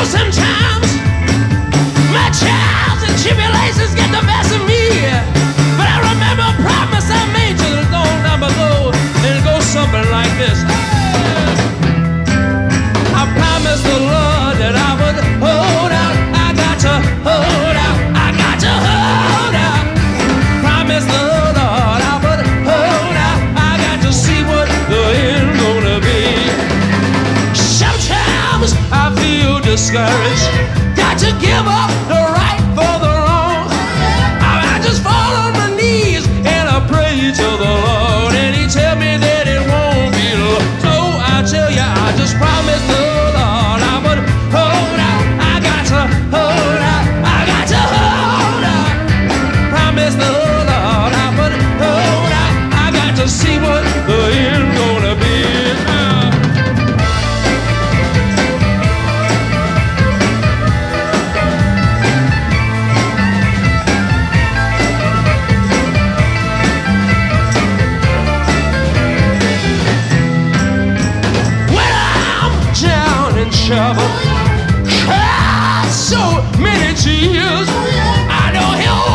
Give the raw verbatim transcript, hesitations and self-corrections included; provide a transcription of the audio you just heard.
sometimes my trials and tribulations get the best of me. But I remember a promise I made to the long time ago, and it goes something like this. I promised the Lord that I would hold out. I got to hold out. I got to hold out. Promised the Lord I would hold out. I got to see what the end gonna be. Sometimes I feel discouraged. Got to give up the right for the wrong. I, I just fall on my knees and I pray to the Lord, and He tell me that it won't be long. So I tell you, I just promised the Lord I would hold out. I got to hold out. I got to hold out. Promised the Lord I would hold out. I got to see what the end gonna be. Trouble, ah, so many tears. I know He'll